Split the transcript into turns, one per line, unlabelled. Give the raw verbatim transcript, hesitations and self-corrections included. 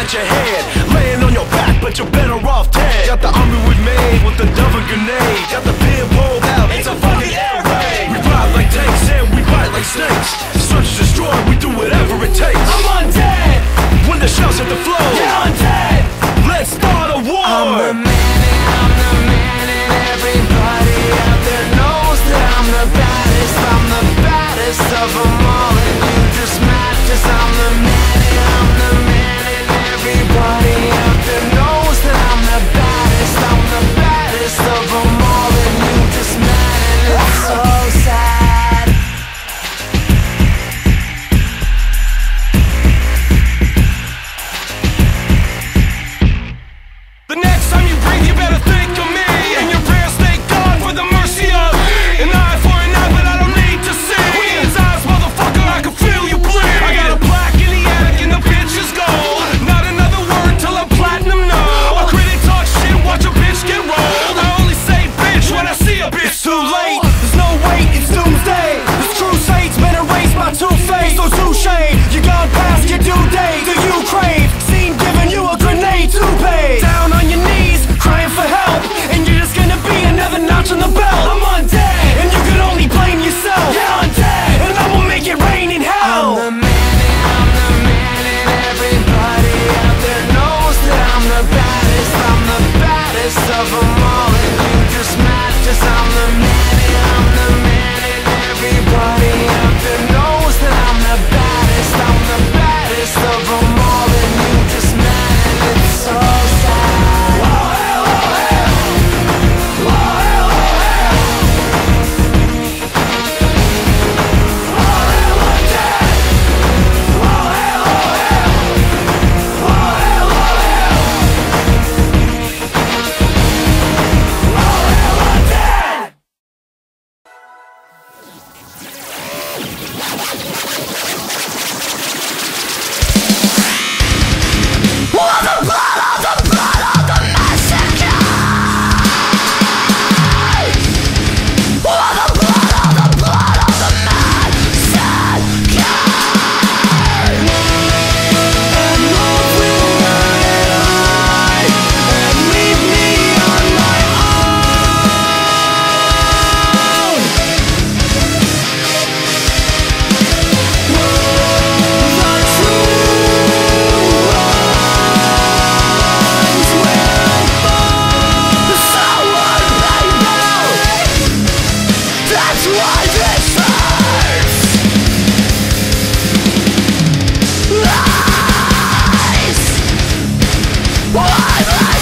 at your head, laying on your back, but you're better off dead. Got the army we made with the double grenade. Got the pin pulled out, it's a fucking air raid. We ride like tanks and we bite like snakes. Search and destroy, we do whatever it takes. I'm undead. When the shells hit the floor, yeah, undead. Let's start a war. I'm the man and I'm the man and everybody out there knows that I'm the baddest. I'm the baddest of them all, and you just mad cause I'm the man and I'm the man and everybody out there knows that I'm the baddest. I'm the baddest of them all, and you just mad and it's so sad. The next time you breathe, you better think of me, and your prayers thank God for the mercy of an eye for an eye, but I don't need to see. With his eyes, motherfucker, I can feel you bleed. I got a plaque in the attic and the bitch is gold. Not another word till I'm platinum, no. A critic talk shit, watch a bitch get rolled. I only say bitch when I see a bitch. It's too late, there's no wait, it's doomsday. This crusade's been erased by two-face. So touche, you gone past your due date. Do you crave? Seen giving you a grenade to pay. Down on your knees, crying for help, and you're just gonna be another notch on the belt. I'm undead, and you can only blame yourself. Yeah, I'm dead, and I will make it rain in hell. I'm the man and I'm the man and everybody out there knows that I'm the baddest. I'm the baddest of them all, and you just mad cause I'm the man and I'm the man and everybody out there knows that I'm the baddest. I'm the baddest of them all, and you just mad and it's so sad. Oh hell, oh hell, oh hell, oh hell, oh hell, I'm dead. Oh hell, oh hell, oh hell, oh hell, oh hell, I'm dead. Oh, the blood of the blood of the massacre! Oh, the blood of the blood of the massacre! And love will run and leave me on my own. The true ones will fall. Someone may know. That's why this hurts. Lies. Why